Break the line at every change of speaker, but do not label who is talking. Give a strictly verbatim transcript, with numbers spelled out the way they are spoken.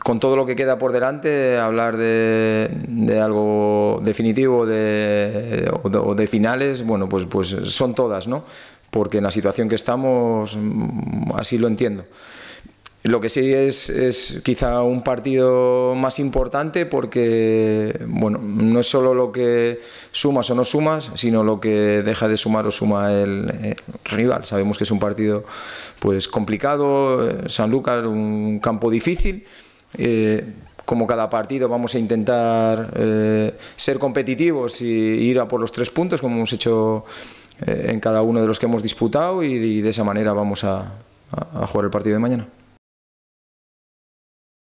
con todo lo que queda por delante, hablar de, de algo definitivo de, o, de, o de finales, bueno, pues, pues son todas, ¿no? Porque en la situación que estamos así lo entiendo. Lo que sí es, es quizá un partido más importante porque, bueno, no es solo lo que sumas o no sumas, sino lo que deja de sumar o suma el, el rival. Sabemos que es un partido pues complicado, Sanlúcar, un campo difícil. Eh, como cada partido vamos a intentar eh, ser competitivos y ir a por los tres puntos, como hemos hecho eh, en cada uno de los que hemos disputado, y, y de esa manera vamos a, a, a jugar el partido de mañana.